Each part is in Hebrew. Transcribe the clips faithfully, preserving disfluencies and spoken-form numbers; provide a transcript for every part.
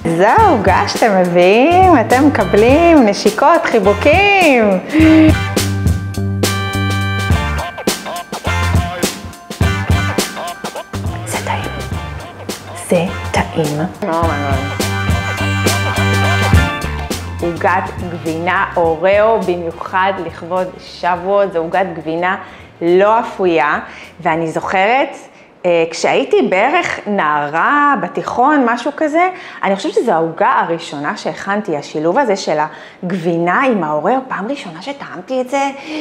זהו, עוגה שאתם מביאים, אתם מקבלים נשיקות, חיבוקים. זה טעים. זה טעים. עוגת גבינה אוריאו, במיוחד לכבוד שבועות, זו עוגת גבינה לא אפויה, ואני זוכרת, כשהייתי בערך נערה בתיכון, משהו כזה, אני חושבת שזו העוגה הראשונה שהכנתי, השילוב הזה של הגבינה עם האוריאו, פעם ראשונה שטעמתי את זה,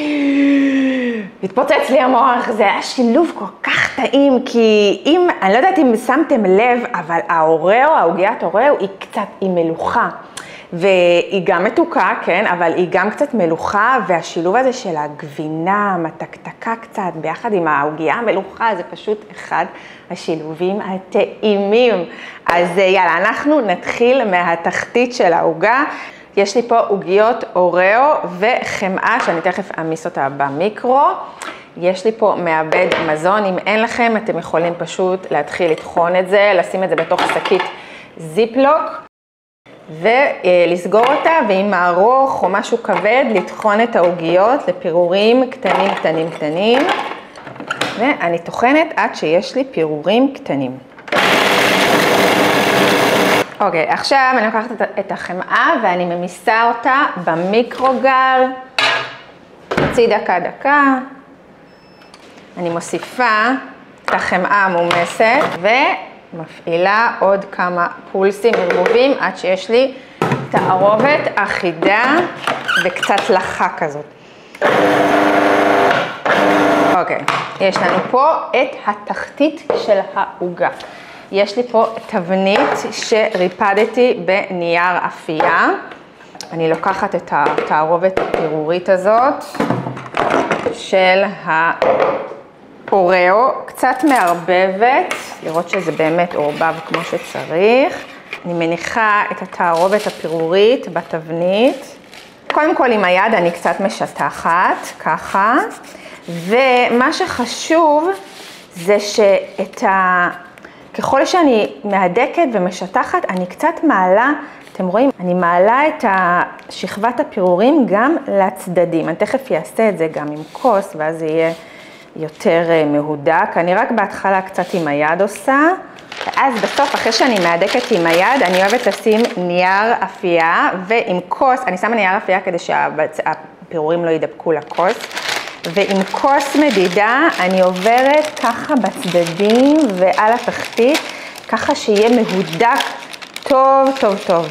התפוצץ לי המוח, זה היה שילוב כל כך טעים, כי אם, אני לא יודעת אם שמתם לב, אבל האוריאו, העוגיית אוריאו, היא קצת, היא מלוכה. והיא גם מתוקה, כן, אבל היא גם קצת מלוכה, והשילוב הזה של הגבינה, מתקתקה קצת, ביחד עם העוגיה המלוכה, זה פשוט אחד השילובים הטעימים. אז יאללה, אנחנו נתחיל מהתחתית של העוגה. יש לי פה עוגיות אוריאו וחמאה, שאני תכף אמיס אותה במיקרו. יש לי פה מעבד מזון, אם אין לכם, אתם יכולים פשוט להתחיל לטחון את זה, לשים את זה בתוך שקית זיפלוק. ולסגור אותה, ועם מערוך או משהו כבד, לטחון את העוגיות לפירורים קטנים קטנים קטנים. ואני טוחנת עד שיש לי פירורים קטנים. אוקיי, עכשיו אני לוקחת את החמאה ואני ממיסה אותה במיקרוגל. חצי דקה דקה. אני מוסיפה את החמאה המומסת ו... מפעילה עוד כמה פולסים ערבובים עד שיש לי תערובת אחידה וקצת לחה כזאת. אוקיי, יש לנו פה את התחתית של העוגה. יש לי פה תבנית שריפדתי בנייר אפייה. אני לוקחת את התערובת הפירורית הזאת של ה... אוריאו, קצת מערבבת, לראות שזה באמת עורבב כמו שצריך. אני מניחה את התערובת הפירורית בתבנית. קודם כל עם היד אני קצת משטחת, ככה. ומה שחשוב זה שאת ה... ככל שאני מהדקת ומשטחת, אני קצת מעלה, אתם רואים? אני מעלה את שכבת הפירורים גם לצדדים. אני תכף אעשה את זה גם עם כוס, ואז זה יהיה... יותר מהודק, אני רק בהתחלה קצת עם היד עושה, ואז בסוף, אחרי שאני מהדקת עם היד, אני אוהבת לשים נייר אפייה, ועם כוס, אני שמה נייר אפייה כדי שהפירורים לא ידבקו לכוס, ועם כוס מדידה אני עוברת ככה בצדדים ועל התחתית, ככה שיהיה מהודק טוב טוב טוב.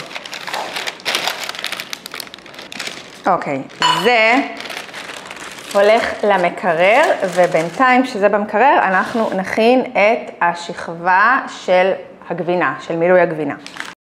אוקיי, זה... הולך למקרר, ובינתיים שזה במקרר, אנחנו נכין את השכבה של הגבינה, של מילוי הגבינה.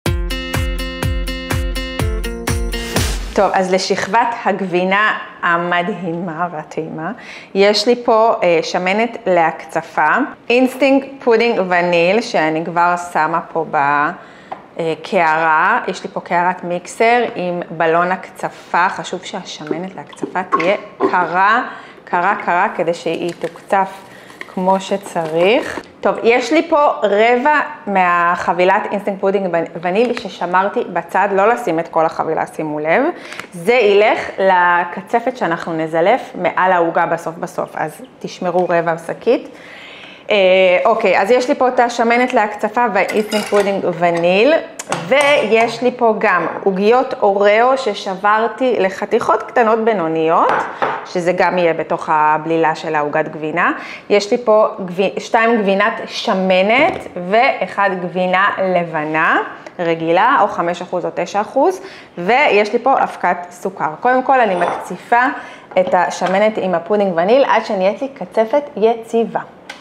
טוב, אז לשכבת הגבינה המדהימה והטעימה, יש לי פה אה, שמנת להקצפה, אינסטינקט פודינג וניל, שאני כבר שמה פה ב... קערה, יש לי פה קערת מיקסר עם בלון הקצפה, חשוב שהשמנת להקצפה תהיה קרה, קרה, קרה, כדי שהיא תוקצף כמו שצריך. טוב, יש לי פה רבע מהחבילת אינסטינקט פודינג וניל ששמרתי בצד, לא לשים את כל החבילה, שימו לב. זה ילך לקצפת שאנחנו נזלף מעל העוגה בסוף בסוף, אז תשמרו רבע שקית. אוקיי, אז יש לי פה את השמנת להקצפה והאינסטינקט פודינג וניל, ויש לי פה גם עוגיות אוריאו ששברתי לחתיכות קטנות בינוניות, שזה גם יהיה בתוך הבלילה של העוגת גבינה. יש לי פה שתיים גבינת שמנת ואחד גבינה לבנה רגילה, או חמישה אחוז או תשעה אחוז, ויש לי פה אבקת סוכר. קודם כל אני מקציפה את השמנת עם הפודינג וניל עד שנהיית לי קצפת יציבה.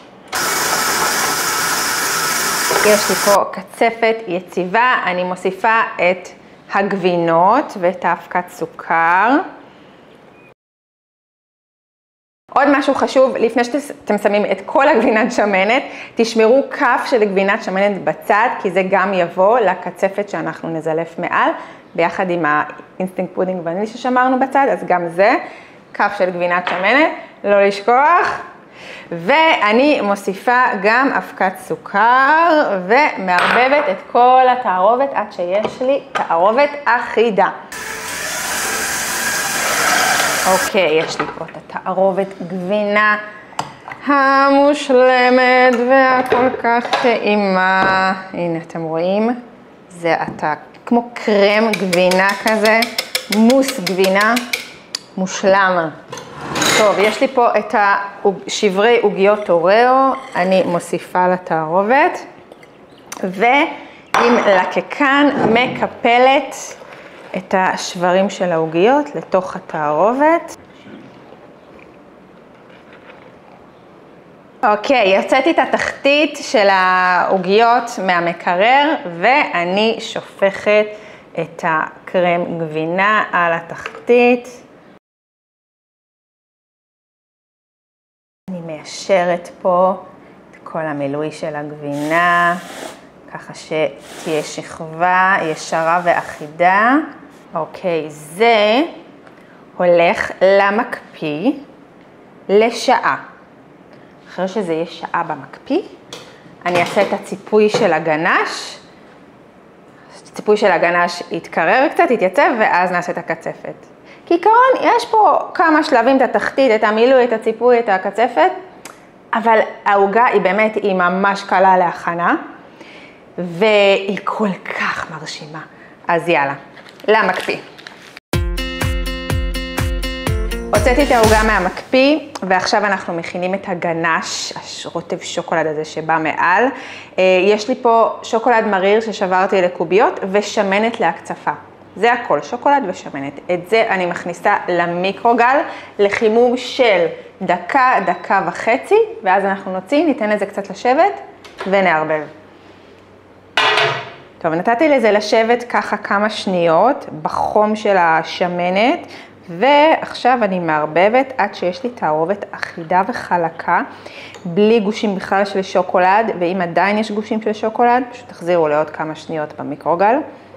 יש לי פה קצפת יציבה, אני מוסיפה את הגבינות ואת האבקת סוכר. עוד משהו חשוב, לפני שאתם שמים את כל הגבינת שמנת, תשמרו כף של גבינת שמנת בצד, כי זה גם יבוא לקצפת שאנחנו נזלף מעל, ביחד עם האינסטינקט פודינג וניל ששמרנו בצד, אז גם זה, כף של גבינת שמנת, לא לשכוח. ואני מוסיפה גם אבקת סוכר ומערבבת את כל התערובת עד שיש לי תערובת אחידה. אוקיי, יש לי פה את התערובת גבינה המושלמת והכל כך טעימה. הנה אתם רואים, זה אתה כמו קרם גבינה כזה, מוס גבינה מושלם. טוב, יש לי פה את שברי עוגיות אוריאו, אני מוסיפה לתערובת, ועם לקקן מקפלת את השברים של העוגיות לתוך התערובת. אוקיי, יוצאתי את התחתית של העוגיות מהמקרר, ואני שופכת את הקרם גבינה על התחתית. אני מיישרת פה את כל המילוי של הגבינה, ככה שתהיה שכבה ישרה ואחידה. אוקיי, זה הולך למקפיא לשעה. אחרי שזה יהיה שעה במקפיא, אני אעשה את הציפוי של הגנש. הציפוי של הגנש יתקרר קצת, יתייצב, ואז נעשה את הקצפת. כעיקרון, יש פה כמה שלבים, את התחתית, את המילוי, את הציפוי, את הקצפת, אבל העוגה היא באמת, היא ממש קלה להכנה, והיא כל כך מרשימה. אז יאללה, למקפיא. הוצאתי את העוגה מהמקפיא, ועכשיו אנחנו מכינים את הגנש, הרוטב שוקולד הזה שבא מעל. יש לי פה שוקולד מריר ששברתי לקוביות, ושמנת להקצפה. זה הכל, שוקולד ושמנת. את זה אני מכניסה למיקרוגל, לחימום של דקה, דקה וחצי, ואז אנחנו נוציא, ניתן לזה קצת לשבת, ונערבב. טוב, נתתי לזה לשבת ככה כמה שניות, בחום של השמנת, ועכשיו אני מערבבת עד שיש לי תערובת אחידה וחלקה, בלי גושים בכלל של שוקולד, ואם עדיין יש גושים של שוקולד, פשוט תחזירו לעוד כמה שניות במיקרוגל.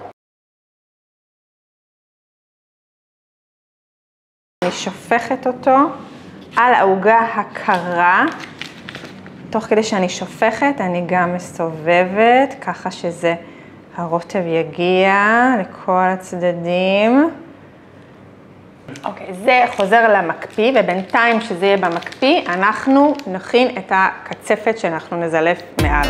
אני שופכת אותו על העוגה הקרה, תוך כדי שאני שופכת אני גם מסובבת, ככה שזה הרוטב יגיע לכל הצדדים. אוקיי, זה חוזר למקפיא, ובינתיים שזה יהיה במקפיא, אנחנו נכין את הקצפת שאנחנו נזלף מעל.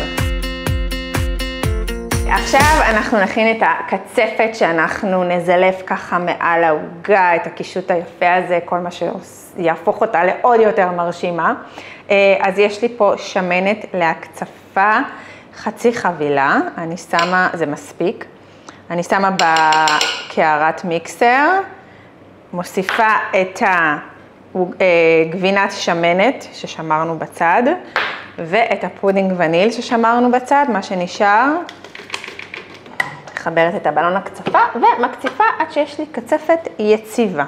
עכשיו אנחנו נכין את הקצפת שאנחנו נזלף ככה מעל העוגה, את הקישוט היפה הזה, כל מה שיהפוך אותה לעוד יותר מרשימה. אז יש לי פה שמנת להקצפה, חצי חבילה, אני שמה, זה מספיק, אני שמה בקערת מיקסר, מוסיפה את הגבינת שמנת ששמרנו בצד, ואת הפודינג וניל ששמרנו בצד, מה שנשאר. מחברת את הבלון הקצפה ומקציפה עד שיש לי קצפת יציבה.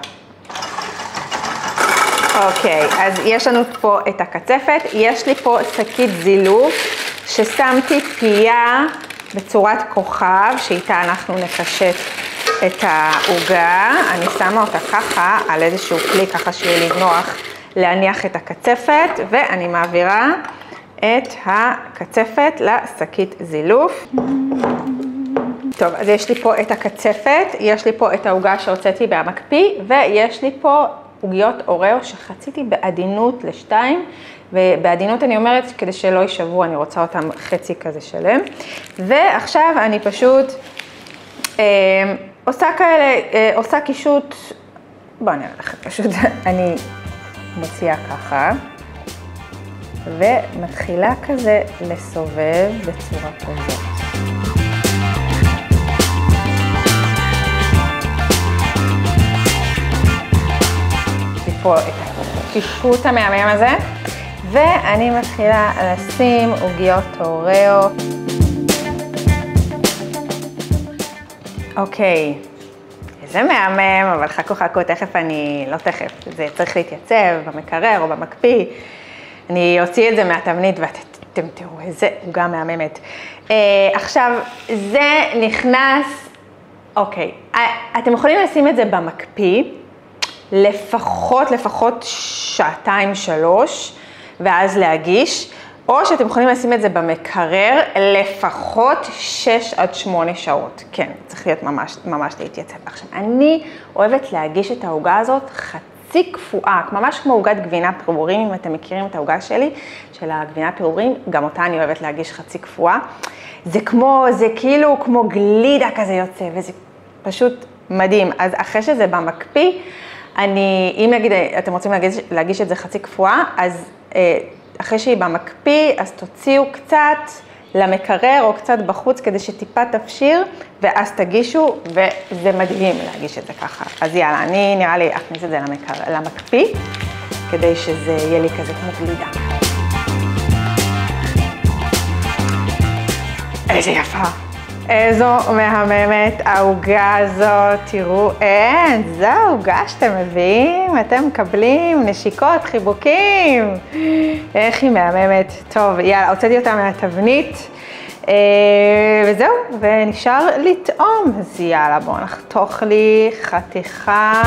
אוקיי, אז יש לנו פה את הקצפת, יש לי פה שקית זילוף ששמתי פייה בצורת כוכב, שאיתה אנחנו נקשט את העוגה. אני שמה אותה ככה על איזשהו כלי, ככה שיהיה לי נוח להניח את הקצפת, ואני מעבירה את הקצפת לשקית זילוף. טוב, אז יש לי פה את הקצפת, יש לי פה את העוגה שהוצאתי במקפיא, ויש לי פה עוגיות אוריאו שחציתי בעדינות לשתיים, ובעדינות אני אומרת כדי שלא יישברו, אני רוצה אותם חצי כזה שלם. ועכשיו אני פשוט אה, עושה כאלה, אה, עושה קישוט, בואו נראה לכם, פשוט אני מוציאה ככה, ומתחילה כזה לסובב בצורה כזאת. פה את הקישוט המהמם הזה, ואני מתחילה לשים עוגיות אוריאו. אוקיי, זה מהמם, אבל חכו חכו, תכף אני, לא תכף, זה צריך להתייצב במקרר או במקפיא. אני אוציא את זה מהתבנית ואתם תראו איזה עוגה מהממת. עכשיו, זה נכנס, אוקיי, אתם יכולים לשים את זה במקפיא, לפחות, לפחות שעתיים, שלוש, ואז להגיש, או שאתם יכולים לשים את זה במקרר לפחות שש עד שמונה שעות. כן, צריך להיות ממש, ממש להתייצב. עכשיו, אני אוהבת להגיש את העוגה הזאת חצי קפואה, ממש כמו עוגת גבינה פירורים, אם אתם מכירים את העוגה שלי, של הגבינה פירורים, גם אותה אני אוהבת להגיש חצי קפואה. זה כמו, זה כאילו כמו גלידה כזה יוצא, וזה פשוט מדהים. אז אחרי שזה במקפיא, אני, אם נגיד, אתם רוצים להגיש, להגיש את זה חצי קפואה, אז אחרי שהיא במקפיא, אז תוציאו קצת למקרר או קצת בחוץ כדי שטיפה תפשיר, ואז תגישו, וזה מדהים להגיש את זה ככה. אז יאללה, אני נראה לי אכניס את זה למקרר, למקפיא, כדי שזה יהיה לי כזה כמו גלידה. איזה יפה. איזו מהממת העוגה הזאת, תראו, אין, זו העוגה שאתם מביאים, אתם מקבלים נשיקות, חיבוקים, איך היא מהממת. טוב, יאללה, הוצאתי אותה מהתבנית, וזהו, ונשאר לטעום, אז יאללה, בואו נחתוך לי חתיכה.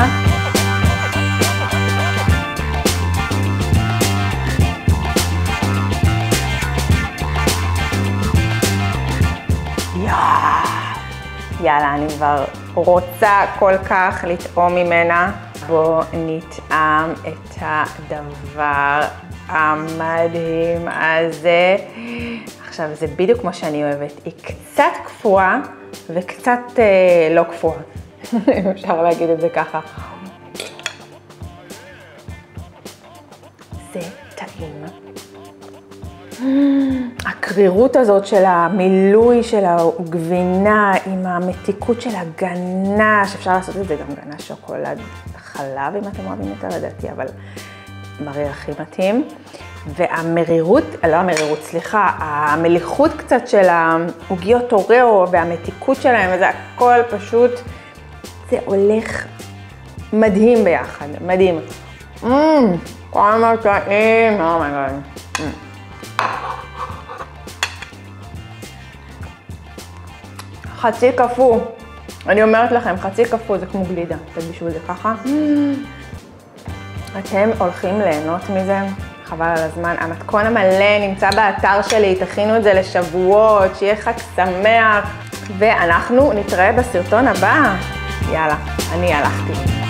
יאללה, אני כבר רוצה כל כך לטעום ממנה. בואו נטעם את הדבר המדהים הזה. עכשיו, זה בדיוק כמו שאני אוהבת. היא קצת קפואה וקצת אה, לא קפואה. אם אפשר להגיד את זה ככה. זה טעים. הקרירות הזאת של המילוי של הגבינה עם המתיקות של הגנש, אפשר לעשות את זה גם גנש שוקולד חלב אם אתם אוהבים יותר לדעתי, אבל מריר הכי מתאים. והמרירות, לא המרירות, סליחה, המליחות קצת של העוגיות אוריאו והמתיקות שלהם, וזה הכל פשוט, זה הולך מדהים ביחד, מדהים. מmm, כמה טעים, אומייגאד. חצי קפוא, אני אומרת לכם, חצי קפוא זה כמו גלידה, תגישו את זה ככה. אתם הולכים ליהנות מזה, חבל על הזמן. המתכון המלא נמצא באתר שלי, תכינו את זה לשבועות, שיהיה חג שמח, ואנחנו נתראה בסרטון הבא. יאללה, אני הלכתי.